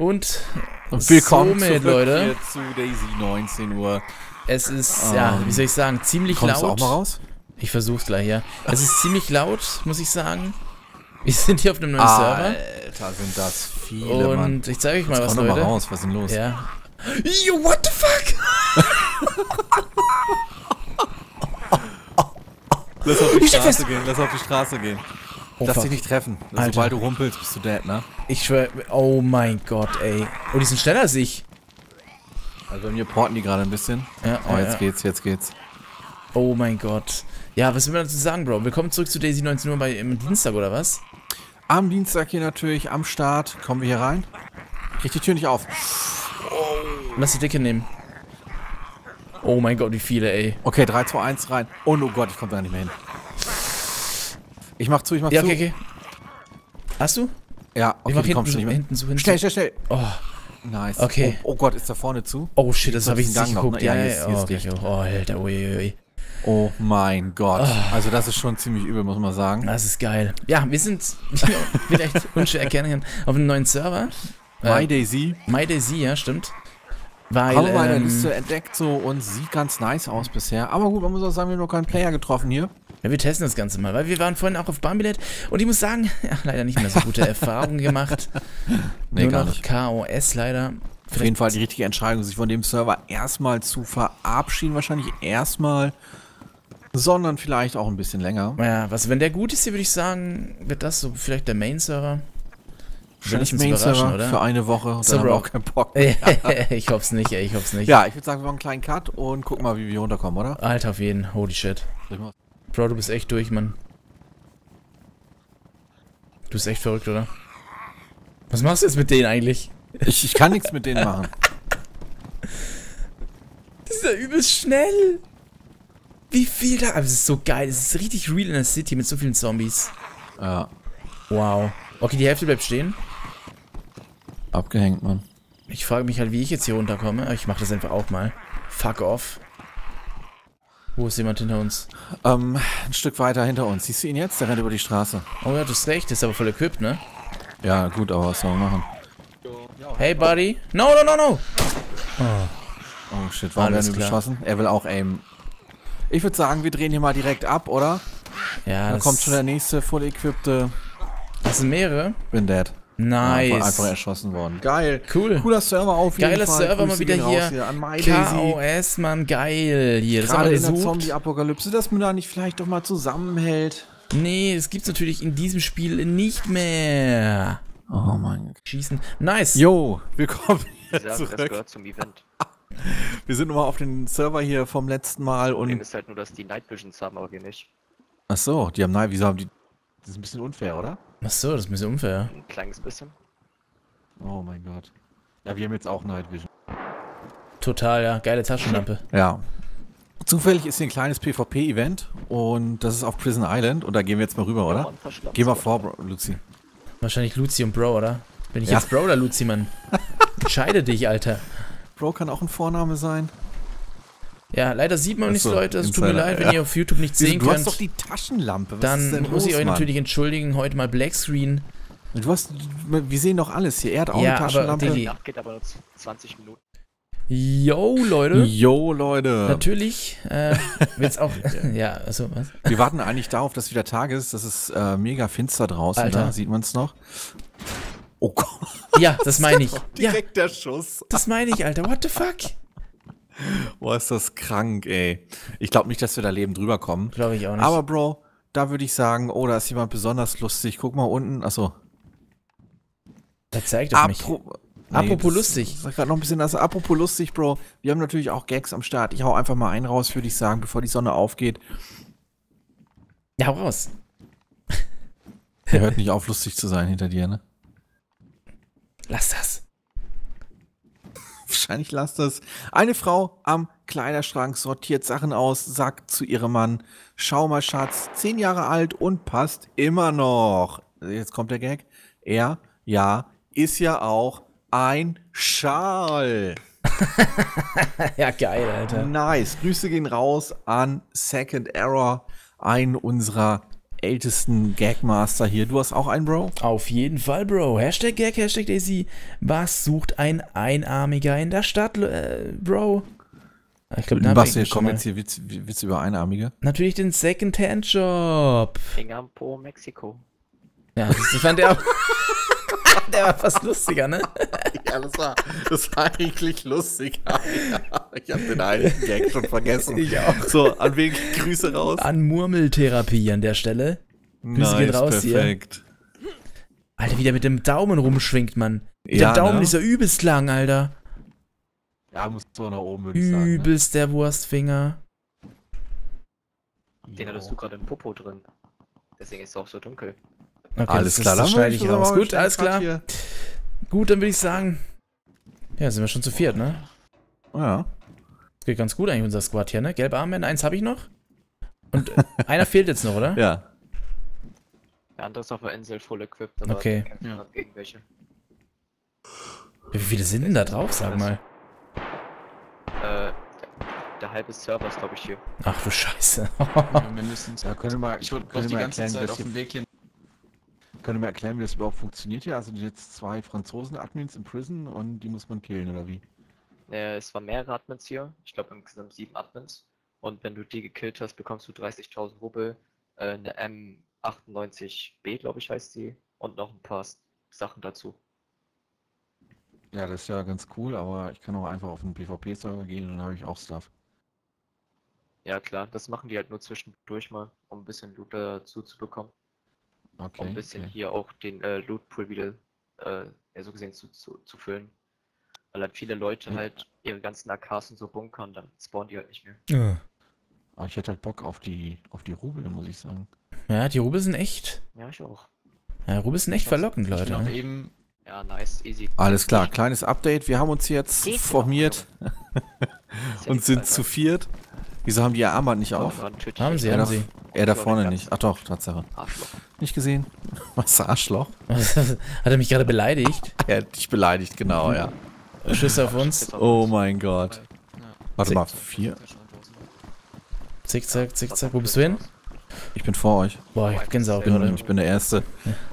Und willkommen somit, zurück Leute, hier zu Daisy 19 Uhr. es ist, ja, wie soll ich sagen, ziemlich Kommst laut. du auch mal raus? Ich versuch's gleich, ja. Es ist ziemlich laut, muss ich sagen. Wir sind hier auf einem neuen Server. Alter, sind das viele, Und Mann. ich zeige euch mal Jetzt was, komm doch Leute. mal raus, was ist denn los? Ja. Yo, what the fuck? Lass auf die Ich steck Straße fest. gehen, lass auf die Straße gehen. Oh, Lass fuck. dich nicht treffen. Alter. Sobald du rumpelst, bist du dead, ne? Ich schwör, oh mein Gott, ey. Oh, die sind schneller als ich. Also bei mir porten die gerade ein bisschen. Ja, Oh, ja, jetzt ja. geht's, jetzt geht's. Oh mein Gott. Ja, was will man dazu sagen, Bro? Willkommen zurück zu Daisy 19 Uhr im Dienstag, oder was? Am Dienstag hier natürlich, am Start. Kommen wir hier rein? Krieg die Tür nicht auf. Lass die Dicke nehmen. Oh mein Gott, wie viele, ey. Okay, 3, 2, 1 rein. Oh Gott, ich komme da nicht mehr hin. Ich mach zu, ich mach Ja, zu. okay, okay. Hast du? Ja, Ich okay, mach die kommst hinten, nicht mehr. hinten so hin. Schnell, schnell, schnell. Oh, Nice. Okay. Oh Gott, ist da vorne zu? oh shit, das Ist habe ich das nicht ein Gang noch, geguckt. ne? Ja, Ja, ja, hier ist- hier ist okay, dicht. oh, Alter, uiuiui. Oh mein Gott. Also das ist schon ziemlich übel, muss man sagen. Das ist geil. Ja, wir sind, wie ihr vielleicht unschwer erkennen kann, auf einem neuen Server. My Daisy. MyDaisy, ja, stimmt. Weil, Haben wir mal eine Liste entdeckt so und sieht ganz nice aus bisher. Aber gut, man muss auch sagen, wir haben noch keinen Player getroffen hier. ja, wir testen das Ganze mal, weil wir waren vorhin auch auf Bambilet und ich muss sagen, ja, leider nicht mehr so gute Erfahrungen gemacht. Nee, Nur gar noch nicht. KOS leider. Auf jeden Fall die richtige Entscheidung, sich von dem Server erstmal zu verabschieden. Wahrscheinlich erstmal, sondern vielleicht auch ein bisschen länger. Ja, was, wenn der gut ist, hier würde ich sagen, wird das so vielleicht der Main-Server. Schönes uns überraschen, Main-Server oder? für eine Woche. Dann So, haben wir Bro. auch keinen Bock. Ich hoff's nicht, ey, ich hoff's nicht. Ja, ich würde sagen, wir machen einen kleinen Cut und gucken mal, wie wir runterkommen, oder? Alter, auf jeden, holy shit. Soll ich mal- Bro, du bist echt durch, Mann. Du bist echt verrückt, oder? Was machst du jetzt mit denen eigentlich? Ich kann nichts mit denen machen. Das ist ja übelst schnell. Wie viel da? Aber es ist so geil. Es ist richtig real in der City mit so vielen Zombies. Ja, Wow. Okay, die Hälfte bleibt stehen. abgehängt, Mann. Ich frage mich halt, wie ich jetzt hier runterkomme. Aber ich mache das einfach auch mal. Fuck off. Wo ist jemand hinter uns? Ein Stück weiter hinter uns. Siehst du ihn jetzt? Der rennt über die Straße. Oh ja, du hast recht. Der ist aber voll equipped, ne? Ja, gut, aber was soll man machen? Hey, Buddy. No, no, no, no. Oh shit, warum Alles werden wir klar. beschossen? Er will auch aimen. Ich würde sagen, wir drehen hier mal direkt ab, oder? Ja, Dann das, kommt schon der nächste voll equippte. das sind mehrere. Bin dead. Nice. Ja, einfach erschossen worden. Geil. Cool. Cooler Server auf jeden Geiler Fall. Server mal Grüße wieder gehen raus hier. an My Daisy. KOS, Mann, geil. Hier, das haben Gerade wir in der gesucht. Zombie-Apokalypse, dass man da nicht vielleicht doch mal zusammenhält. Nee, das gibt's natürlich in diesem Spiel nicht mehr. Oh mein Gott. Schießen. Nice. Jo, willkommen hier Dieser, das zurück. gehört zum Event. Wir sind nochmal auf den Server hier vom letzten Mal Problem und... ist halt nur, dass die Night Visions haben, aber wir nicht. Achso, die haben... Nein, wieso haben die... Das ist ein bisschen unfair, oder? Achso, das ist ein bisschen unfair. Ein kleines bisschen. Oh mein Gott. Ja, wir haben jetzt auch Night Vision. Total, ja. Geile Taschenlampe. Ja. Zufällig ist hier ein kleines PvP-Event und das ist auf Prison Island und da gehen wir jetzt mal rüber, oder? Mann, verschlammt. Geh mal vor, Bro, Luzi. Wahrscheinlich Luzi und Bro, oder? Bin ich Ja. jetzt Bro oder Luzi, Mann? Entscheide dich, Alter. Bro kann auch ein Vorname sein. Ja, leider sieht man nicht, Achso, Leute. Es tut mir Insider, leid, wenn ja. ihr auf YouTube nichts sehen Du hast könnt. doch die Taschenlampe. Was ist Dann denn muss ich los, euch Mann? natürlich entschuldigen. Heute mal Blackscreen. Du hast... Wir sehen doch alles hier. Er hat auch Ja, eine aber Taschenlampe. Diggi. Ja, geht aber nur 20 Minuten. Yo, Leute. Jo, Leute. Natürlich wird's auch... ja, also was? Wir warten eigentlich darauf, dass wieder Tag ist. Das ist mega finster draußen. Alter. Da sieht man es noch. Oh Gott. Ja, das meine ich. Ja, Direkt der Schuss. das meine ich, Alter. What the fuck? Boah, ist das krank, ey. Ich glaube nicht, dass wir da lebend drüber kommen. Glaube ich auch nicht. Aber Bro, da würde ich sagen, oh, da ist jemand besonders lustig. Guck mal unten. Achso. er zeigt doch mich. Apropos das- lustig. Sag grad noch ein bisschen das. Apropos lustig, Bro. Wir haben natürlich auch Gags am Start. Ich hau einfach mal einen raus, würde ich sagen, bevor die Sonne aufgeht. Ja, hau raus. Er hört nicht auf, lustig zu sein hinter dir, ne? Lass das. Wahrscheinlich lasst das. Eine Frau am Kleiderschrank sortiert Sachen aus, sagt zu ihrem Mann, schau mal Schatz, 10 Jahre alt und passt immer noch. Jetzt kommt der Gag. Er, ja, ist ja auch ein Schal. Ja, geil, Alter. Nice. Grüße gehen raus an Second Error, einen unserer ältesten Gagmaster hier. Du hast auch einen, Bro? Auf jeden Fall, Bro. Hashtag Gag, Hashtag Daisy. Was sucht ein Einarmiger in der Stadt, Bro? Ich glaube, da Basti, komm jetzt hier Witz über Einarmige. Natürlich den Second-Hand-Job. Finger am Po, Mexiko. Ja, das fand der auch. Der war fast lustiger, ne? Ja, das war eigentlich lustig. Ich habe den einen Gag schon vergessen. Ich auch. So, an wen Grüße raus? An Murmeltherapie an der Stelle. Grüße gehen raus perfekt. hier. Alter, wie der mit dem Daumen rumschwingt, Mann. Ja, Der Daumen ne? ist ja übelst lang, Alter. Ja, muss so nach oben, würde ich sagen. Ne? Übelst der Wurstfinger. Den hattest du gerade im Popo drin. Deswegen ist es auch so dunkel. Okay, Alles klar, dann schneide ich würde raus. sagen, Gut, alles klar. hier. Gut, dann würde ich sagen. Ja, sind wir schon zu viert, ne? Ja. Geht ganz gut eigentlich, unser Squad hier, ne? Gelbe Armbänder, eins habe ich noch. Und einer fehlt jetzt noch, oder? Ja. Der andere ist auf der Insel full equipped, aber Okay. kämpft Ja. gerade gegen welche. Wie viele sind denn da drauf, sag mal? Der halbe Server ist, glaube ich, hier. Ach du Scheiße. Ja, mindestens. Ja, könnt ihr mal, Ich wollte könnt ihr die mal ganze erklären, Zeit wie auf das dem Weg hier. Könnt ihr mir erklären, wie das überhaupt funktioniert hier? Also jetzt 2 Franzosen-Admins in Prison und die muss man killen, oder wie? Es waren mehrere Admins hier. Ich glaube insgesamt 7 Admins. Und wenn du die gekillt hast, bekommst du 30.000 Rubel, eine M98B, glaube ich, heißt die, und noch ein paar Sachen dazu. Ja, das ist ja ganz cool, aber ich kann auch einfach auf einen PvP-Server gehen und dann habe ich auch Stuff. Ja klar, das machen die halt nur zwischendurch mal, um ein bisschen Loot dazu zu bekommen. Okay. Um ein bisschen okay. hier auch den Loot-Pool wieder so gesehen zu füllen. Weil halt viele Leute Ja. halt ihre ganzen AKs und so bunkern, dann spawnen die halt nicht mehr. Ja, Aber ich hätte halt Bock auf die Rubel, muss ich sagen. die Rubel sind echt. Ja, ich auch. Ja, Rubel sind echt verlockend, Ich bin Leute. auch Ne? eben. Ja, nice, easy. Alles klar, kleines Update. Wir haben uns jetzt Geht formiert Ist ja und nichts sind weiter. zu viert. Wieso haben die ihr Armband nicht auf? Ja, ein Tötchen. Haben sie, Er haben da, sie. er da Ja, vorne ganz- nicht. Ach doch, Tatsache. Arschloch. Nicht gesehen? Was, Arschloch? Hat er mich gerade beleidigt? Er hat dich beleidigt, genau, ja. Schüsse auf uns. Oh mein Gott. Ja. Warte mal, 4? Zickzack, zickzack. Wo bist du hin? Ich bin vor euch. Boah, ich hab Gänsehaut Ich gerade. bin der Erste.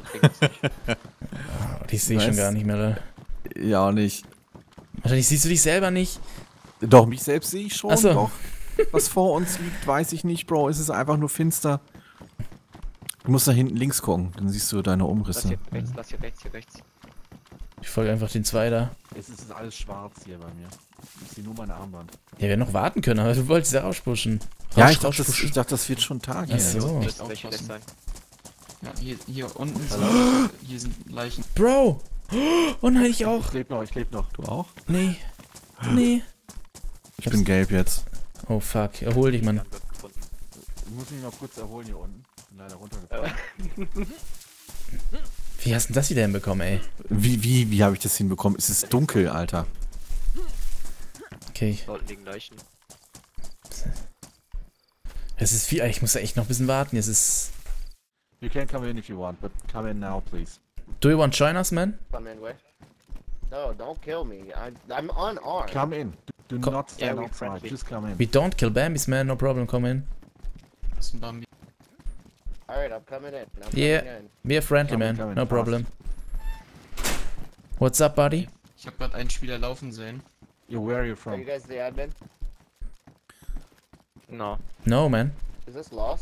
Die sehe ich schon Nice. gar nicht mehr. Alter. Ja, auch nicht. Wahrscheinlich siehst du dich selber nicht. Doch, mich selbst sehe ich schon. Ach so. Doch. Was vor uns liegt, weiß ich nicht, Bro. Es ist einfach nur finster. Du musst da hinten links gucken, dann siehst du deine Lass Umrisse. hier rechts, lass hier rechts, hier rechts. Ich folge einfach den zwei da. Es ist alles schwarz hier bei mir. Ich sehe nur mein Armband. Ja, wir hätten noch warten können, aber du wolltest ja rauspushen. Ja, ich dachte, das wird schon Tag Ach hier. so. Müsste Echt welche aufpassen. sein. Ja, hier unten hier sind Leichen. Bro! Oh nein, ich auch. Ich lebe noch, ich lebe noch. Du auch? Nee. Nee. Ich bin gelb jetzt. Oh fuck, erhol dich, Mann. Dann wird gefunden. Ich muss mich noch kurz erholen hier unten. Bin leider runtergefallen. Wie hast du denn das wieder hinbekommen, ey? Wie habe ich das hinbekommen? Es ist dunkel, Alter. Okay. Dort liegen Leichen. Es ist viel. Ich muss da echt noch ein bisschen warten. Es ist. You can come in if you want, but come in now, please. Do you want to join us, man? Come in, way. No, don't kill me. I'm unarmed. Come in. Do Come- not stand Yeah, we outside. friendly. Just come in. We don't kill Bambis, man. No problem. Come in. Das ist ein Bambi. Alright, I'm coming in. I'm Yeah. coming in. We are friendly, Come in, man. come in, No fast. problem. What's up, buddy? Ich habe gerade einen Spieler laufen sehen. Where are you Are from? you guys the admin? No. No, man. Is this lost?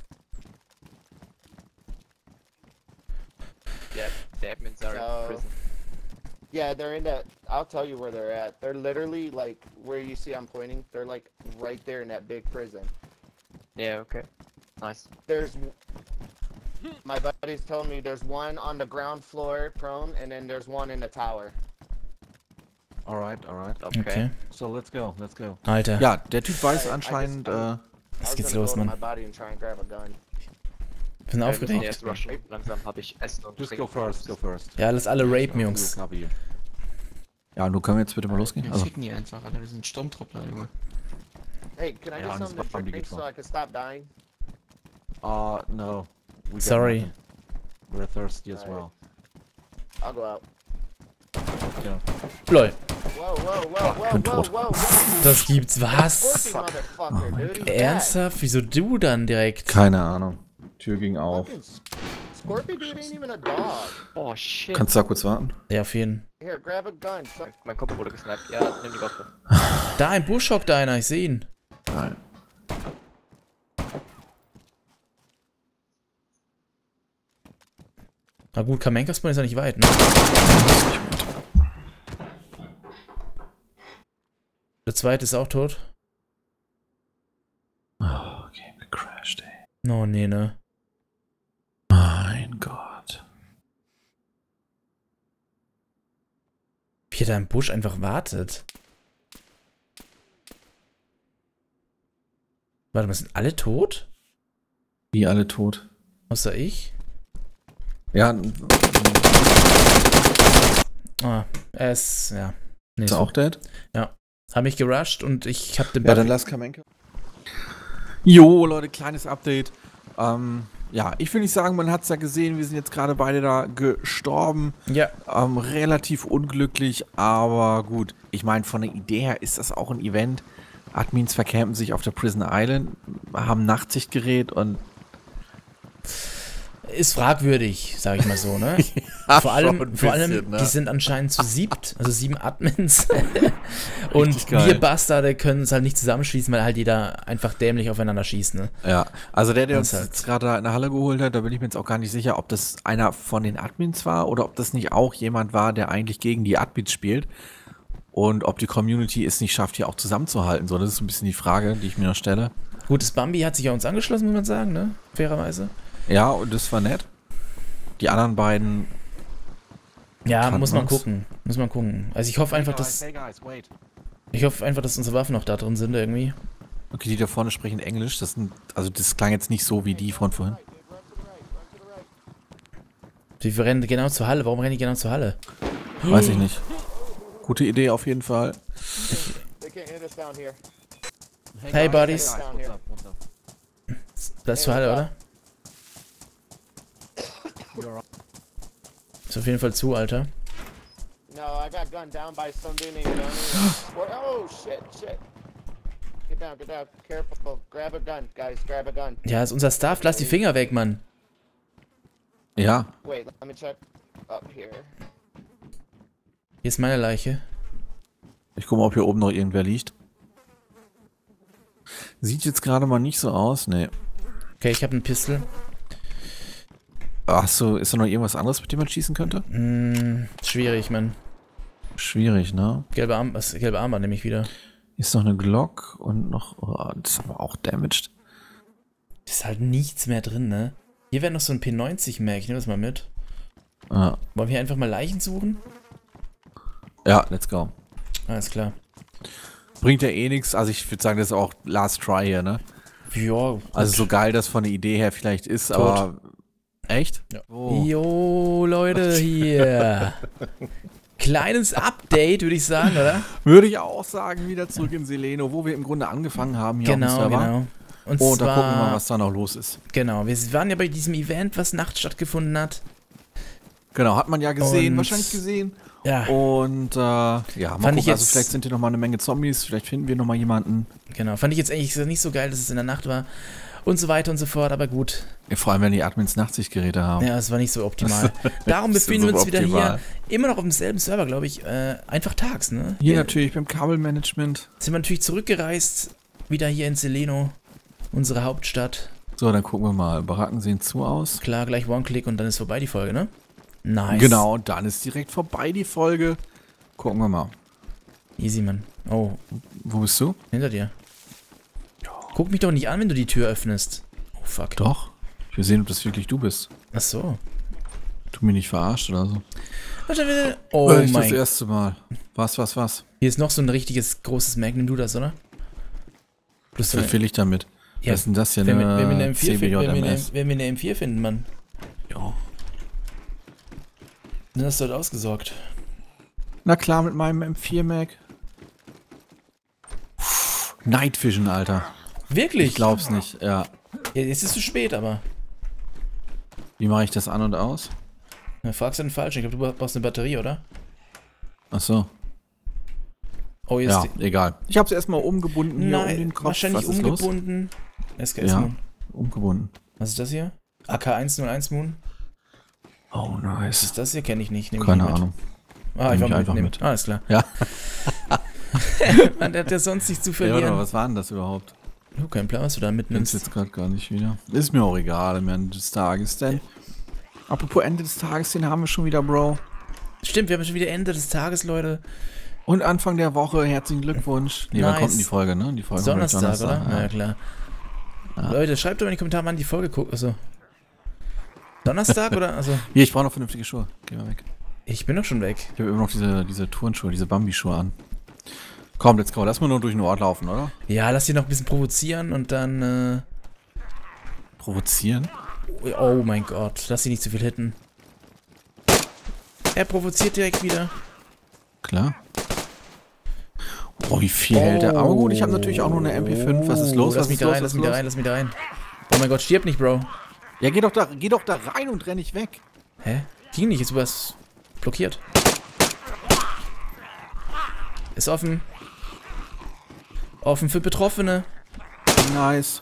Yeah, the admins are No. in prison. Yeah, they're in that. I'll tell you where they're at. They're literally like where you see I'm pointing. They're like right there in that big prison. Yeah, okay. Nice. There's. My buddy's telling me there's one on the ground floor prone, and then there's one in the tower. Alright, alright. Okay. Okay. So let's go, let's go. Alter. Ja, der Typ weiß I anscheinend, just- Was I was geht's gonna los, go to Mann? my body and try and grab a gun. Ich bin Wir müssen aufgeregt. jetzt rushen. Langsam habe ich Essen und just Trinken. go first, go first. Ja, alles alle rapen, Jungs. Ja, nun können wir jetzt bitte mal losgehen. Wir Also, ficken die einfach, Alter. Wir sind Sturmtruppler, Junge. Hey, can I Yeah, get I'm something to just- I'm drink so fine. I can stop dying? no. We got Sorry. nothing. We're thirsty as Alright. well. I'll go out. Ja. Lol. Whoa, whoa, whoa, whoa, bin whoa, tot. whoa, whoa. Das gibt's. Was? Sporty motherfucker, dude. He's back. Ernsthaft? Wieso du dann direkt? Keine Ahnung. Tür ging auf. Fucking Scorpion dude ain't even a dog. Oh shit. Kannst du da kurz warten? Ja, auf jeden. Here, grab a gun. Mein Kopf wurde gesnappt. Ja, nimm die Waffe. Da im Busch hockt einer, ich sehe ihn. Nein. Na gut, Kamenka-Spawn ist ja nicht weit, ne? Der zweite ist auch tot. Oh, Game gecrashed, ey. Oh, nee, ne? Mein Gott. Wie er da im Busch einfach wartet. Warte mal, sind alle tot? Wie alle tot? Außer ich? Ja, Ah, er ist, ja. Nee, ist er auch dead? Hab mich gerusht und ich hab den Ja, dann lass Kamenka. Jo, Leute, kleines Update. Ja, ich will nicht sagen, man hat's ja gesehen, wir sind jetzt gerade beide da gestorben. Ja. Relativ unglücklich, aber gut. Ich meine, von der Idee her ist das auch ein Event. Admins vercampen sich auf der Prison Island, haben Nachtsichtgerät und Ist fragwürdig, sag ich mal so, ne? Ja, vor schon allem, ein vor allem bisschen, ne? die sind anscheinend zu siebt, also 7 Admins. Und Richtig geil. wir Bastarde können es halt nicht zusammenschließen, weil halt jeder einfach dämlich aufeinander schießt, ne? ja, also der Das uns halt. jetzt gerade in der Halle geholt hat, da bin ich mir jetzt auch gar nicht sicher, ob das einer von den Admins war oder ob das nicht auch jemand war, der eigentlich gegen die Admins spielt und ob die Community es nicht schafft, hier auch zusammenzuhalten. So, das ist ein bisschen die Frage, die ich mir noch stelle. Gut, das Bambi hat sich ja uns angeschlossen, muss man sagen, ne? Fairerweise. Ja, und das war nett. Die anderen beiden. Ja, Kannten muss man uns. gucken. Muss man gucken. Also ich hoffe einfach, dass unsere Waffen noch da drin sind irgendwie. Okay, die da vorne sprechen Englisch. Also das klang jetzt nicht so wie die von vorhin. Wir rennen genau zur Halle. Warum rennen die genau zur Halle? Weiß ich nicht. Gute Idee auf jeden Fall. They can't hit us down here. Hey, Buddies. Down here. Das ist zur Halle, oder? Ist auf jeden Fall zu, Alter. No, I got gunned down by some dude named Johnny. Oh shit, shit. Get down, get down. Careful. Grab a gun, guys. Grab a gun. Ja, ist unser Staff. Lass die Finger weg, Mann. Ja, Wait, let me check up here. Hier ist meine Leiche. ich gucke mal, ob hier oben noch irgendwer liegt. Sieht jetzt gerade mal nicht so aus. Nee. Okay, ich habe einen Pistol. Ach so, ist da noch irgendwas anderes, mit dem man schießen könnte? Schwierig, Mann. Schwierig, ne? Gelbe Armband nehme ich wieder. Ist noch eine Glock und noch. Oh, das ist aber auch damaged. Ist halt nichts mehr drin, ne? Hier wäre noch so ein P90-Mag. Ich nehme das mal mit. Ah, Wollen wir hier einfach mal Leichen suchen? ja, let's go. Alles klar. Bringt ja eh nichts. Also ich würde sagen, das ist auch Last Try hier, ne? Ja. Also so geil das von der Idee her vielleicht ist, Tot. aber. Echt? Ja. Oh. Jo, Leute, hier. Kleines Update, würde ich sagen, oder? Würde ich auch sagen, wieder zurück in Seleno, wo wir im Grunde angefangen haben hier auf dem Genau, Server. genau. Und Und da zwar, gucken wir mal, was da noch los ist. genau, wir waren ja bei diesem Event, was nachts stattgefunden hat. Genau, hat man ja gesehen, Und- wahrscheinlich gesehen. Ja, Und ja, mal Fand gucken, ich also jetzt- vielleicht sind hier nochmal eine Menge Zombies, vielleicht finden wir nochmal jemanden. genau. Fand ich jetzt eigentlich nicht so geil, dass es in der Nacht war. Und so weiter und so fort, aber gut. Ja, vor allem, wenn die Admins Nachtsichtgeräte haben. Ja, es war nicht so optimal. Darum Das ist befinden wir uns wieder suboptimal. hier, immer noch auf demselben Server, glaube ich, einfach tags, ne? Hier natürlich beim Kabelmanagement. Sind wir natürlich zurückgereist, wieder hier in Seleno, unsere Hauptstadt. So, dann gucken wir mal. Baracken sehen zu aus. Klar, gleich One-Click und dann ist vorbei die Folge, ne? Nice. Genau, und dann ist direkt vorbei die Folge. Gucken wir mal. Easy, Mann. Oh, Wo bist du? hinter dir. Guck mich doch nicht an, wenn du die Tür öffnest. Oh, fuck. Doch. Ich will sehen, ob das wirklich du bist. Ach so. Du mich nicht verarscht oder so. Warte, bitte. Oh Nicht das mein. erste Mal. Was? Hier ist noch so ein richtiges großes Magnum, du das, oder? Plus so Was will ich damit? Ja, Was ist denn das hier? wenn wir eine M4 finden, CBJMS. wenn wir eine M4 finden, Mann. Ja. Dann hast du halt ausgesorgt. Na klar, mit meinem M4 Mac. Night Vision, Alter. Wirklich? Ich glaub's nicht, ja. Ja, jetzt ist es zu spät, aber. Wie mache ich das an und aus? Na, fragst du den Falschen. Ich glaube, du brauchst eine Batterie, oder? Ach so. Oh, jetzt. Ja, egal. Ich hab's erstmal umgebunden hier um Nein, den Kopf. wahrscheinlich Was ist los? umgebunden. SKS Ja, Moon. umgebunden. Was ist das hier? AK-101 Moon. Oh, Was nice. ist das hier? Kenne ich nicht. Nehm ich Keine nicht mit. Ahnung. Ah, Nehm ich ich war einfach mitnehmen. mit. Alles klar. Ja. Man hat ja sonst nichts zu Ja, warte mal, verlieren. was war denn das überhaupt? Oh, kein Plan, was du da Nimm's mitnimmst. jetzt gerade gar nicht wieder. Ist mir auch egal am Ende des Tages, denn. Apropos Ende des Tages, den haben wir schon wieder, Bro. Stimmt, wir haben schon wieder Ende des Tages, Leute. Und Anfang der Woche, herzlichen Glückwunsch. Nee, wann Nice. kommt denn die Folge, ne? Die Folge kommt Donnerstag, oder? Ja. Ja, klar. Leute, schreibt doch in die Kommentare, wann die Folge guckt. Also. Donnerstag oder? Also. Hier, ich brauche noch vernünftige Schuhe. Geh mal weg. Ich bin doch schon weg. Ich habe immer noch diese Turnschuhe, diese Bambi-Schuhe an. Komm, let's go. Lass mal nur durch den Ort laufen, oder? Ja, lass dich noch ein bisschen provozieren und dann. Provozieren? Oh mein Gott, lass dich nicht zu viel hitten. Er provoziert direkt wieder. Klar. Oh, wie viel hält der? Aber gut, ich habe natürlich auch nur eine MP5. Was ist los? Lass Was mich ist da los? rein, Was lass ist mich da los? rein, lass mich da rein. Oh mein Gott, stirb nicht, Bro. Ja, geh doch da rein und renn nicht weg. Hä? Ging nicht, ist was blockiert. Ist offen. Offen für Betroffene. Nice.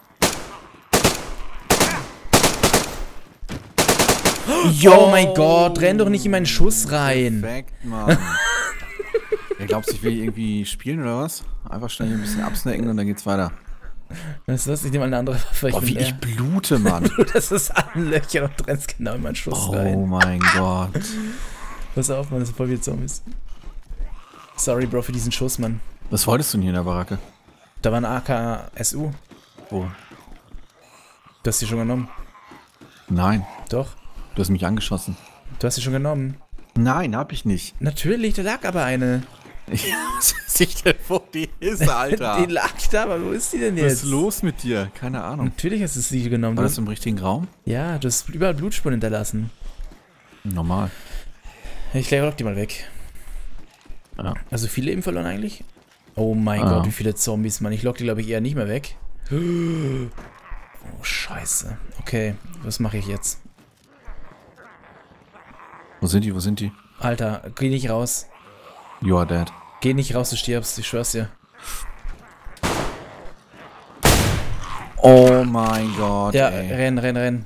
Oh mein Gott, renn doch nicht in meinen Schuss rein. Perfekt, Mann. Ja, glaubst du, ich will irgendwie spielen oder was? Einfach schnell hier ein bisschen absnacken und dann geht's weiter. Weißt du was? Ich nehme mal eine andere Waffe. Oh, bin wie leer. ich blute, Mann. Das ist ein Löcher und du rennst genau in meinen Schuss Oh rein. mein Gott. Pass auf, Mann, das sind voll viele Zombies. Sorry, Bro, für diesen Schuss, Mann. Was wolltest du denn hier in der Baracke? Da war ein AK-SU. Wo? Du hast sie schon genommen. Nein, Doch. du hast mich angeschossen. Du hast sie schon genommen. Nein, hab ich nicht. Natürlich, da lag aber eine. Was weiß ich denn, wo die ist, Alter? Die lag da, aber wo ist die denn Was jetzt? ist los mit dir? Keine Ahnung. Natürlich hast du sie genommen. War Du, das im richtigen Raum? ja, du hast überall Blutspuren hinterlassen. Normal. Ich lock die mal weg. Ja. Also viele Leben verloren eigentlich? Oh mein Ah. Gott, wie viele Zombies, Mann. Ich lock die, glaube ich, eher nicht mehr weg. Oh, scheiße. Okay, was mache ich jetzt? Wo sind die? Wo sind die? Alter, geh nicht raus. You are dead. Geh nicht raus, du stirbst, ich schwör's dir. Oh mein Gott, Ja, ey. renn, renn, renn.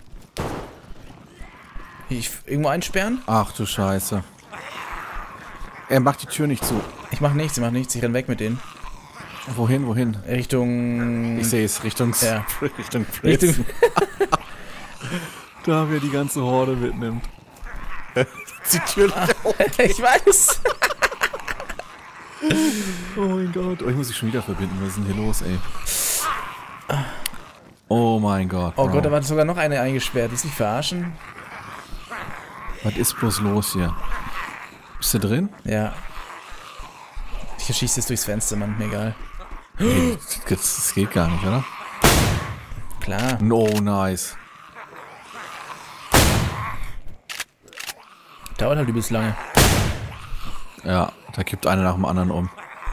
Irgendwo einsperren? Ach du Scheiße. Er macht die Tür nicht zu. Ich mach nichts, ich renn weg mit denen. Wohin, wohin? Richtung... Ich sehe es, Richtung Ja. Richtung Richtung... Prison. Da wir die ganze Horde mitnimmt. Die Tür nicht. Ich weiß. Oh mein Gott. Oh, ich muss dich schon wieder verbinden. Was ist denn hier los, ey? Oh mein Gott. Oh Bro. Gott, da war sogar noch eine eingesperrt. Willst du mich verarschen? Was ist bloß los hier? Bist du drin? Ja. Ich erschieße jetzt durchs Fenster, Mann. Mir egal. Nee, das geht gar nicht, oder? Klar. No, nice. Dauert halt übelst lange. Ja, da kippt einer nach dem anderen um.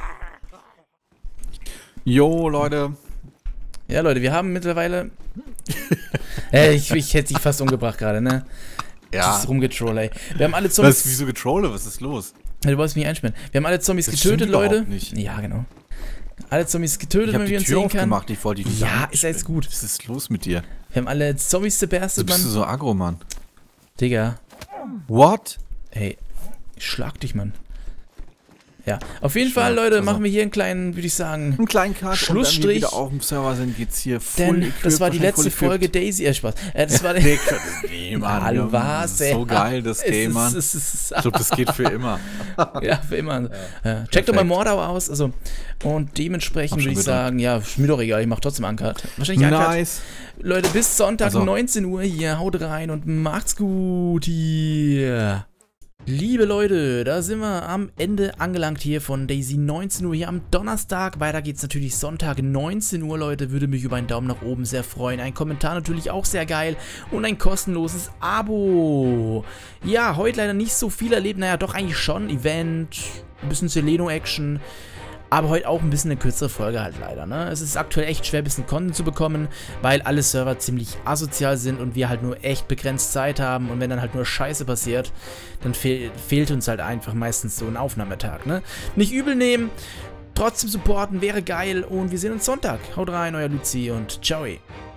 Jo, Leute. Ja, Leute, wir haben mittlerweile... ich hätte dich fast umgebracht gerade, ne? Das ist rumgetrollt, ey. Wir haben alle Zombies... wieso getrolle? Was ist los? Ja, du wolltest mich einsperren. Wir haben alle Zombies Das getötet, stimmt Leute. überhaupt nicht. Ja, genau. Alle Zombies getötet, Ich hab wenn wir die uns Tür sehen können. aufgemacht, ich wollte die Ja, zusammen- ist alles gut. Was ist los mit dir? Wir haben alle Zombies So zerbärstet, bist du Mann. so aggro, Mann. Digga. What? Ey, ich schlag dich, Mann. Ja, auf jeden Schlag, Fall, Leute, also. machen wir hier einen kleinen, würde ich sagen, Einen kleinen Cut Schlussstrich. und wenn wir wieder auf dem Server sind, geht's hier voll denn equipped, das war die wahrscheinlich letzte voll Folge equipped. Daisy, Spaß. Das war die... Nee, Mann. Hallo, Junge, was, das ey? ist so geil, das Game, Mann. Es ist, Ich glaube, das geht für immer. ja, für immer. Ja. Check doch Perfekt. mal Mordau aus, also, und dementsprechend Hab schon würde ich gedacht. sagen, ja, ist mir doch egal, ich mach trotzdem Uncut. Wahrscheinlich Uncut. Nice. Leute, bis Sonntag, Also. 19 Uhr hier, haut rein und macht's gut hier. Liebe Leute, da sind wir am Ende angelangt hier von Daisy 19 Uhr hier am Donnerstag. Weiter geht's natürlich Sonntag 19 Uhr, Leute. Würde mich über einen Daumen nach oben sehr freuen. Ein Kommentar natürlich auch sehr geil und ein kostenloses Abo. Ja, heute leider nicht so viel erlebt. Naja, doch eigentlich schon. Event, ein bisschen Seleno-Action. Aber heute auch ein bisschen eine kürzere Folge halt leider, ne? Es ist aktuell echt schwer, ein bisschen Content zu bekommen, weil alle Server ziemlich asozial sind und wir halt nur echt begrenzt Zeit haben und wenn dann halt nur Scheiße passiert, dann fehlt uns halt einfach meistens so ein Aufnahmetag, ne? Nicht übel nehmen, trotzdem supporten wäre geil und wir sehen uns Sonntag. Haut rein, euer Luzi und ciao.